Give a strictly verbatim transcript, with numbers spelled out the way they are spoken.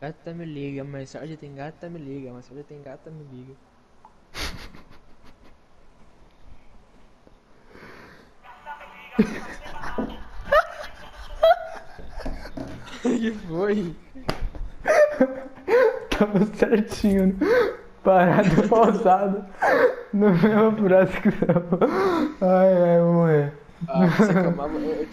Gata me liga, mas Sarja tem gata me liga, mas Sarja tem gata me liga. Que foi? Tava certinho, né? Parado, pausado. No mesmo frase que você. Ai, ai, vou morrer. Ah, você acalmava.